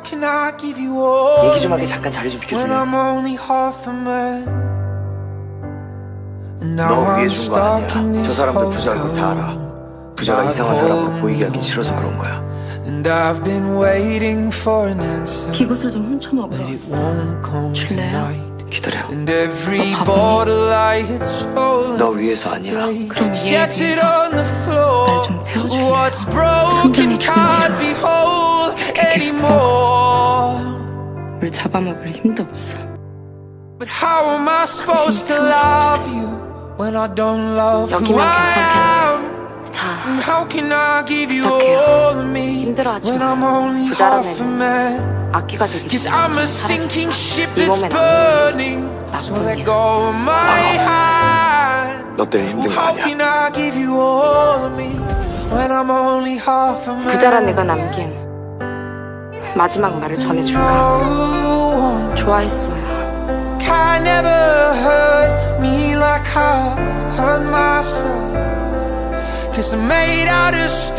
얘기 좀 하게 잠깐 자리 좀 비켜줄래? 너 위해 준 거 아니야. 저 사람들 부자일 걸 다 알아. 부자가 이상한 사람으로 보이게 하기 싫어서 그런 거야. 기구슬 좀 훔쳐먹으러 왔어. 줄래요? 기다려. 너 바보니? 너 위해서 아니야. 그럼 얘에 비해서 날 좀 태워줄래요? 상장이 힘들어. 그렇게 계속 썩어. 물 잡아먹을 힘도 없어. 당신이 태워서 여기면 괜찮겠네요. 자, 부탁해요. 힘들어하지 마. 부자란 애는 악기가 되기 전에 완전히 사라졌어. 이 몸엔 악물고 나뿐이야. 너 때문에 힘든 거 아니야. 부자란 애가 남긴 마지막 말을 전해줄까? 좋아했어요. Cause I made out of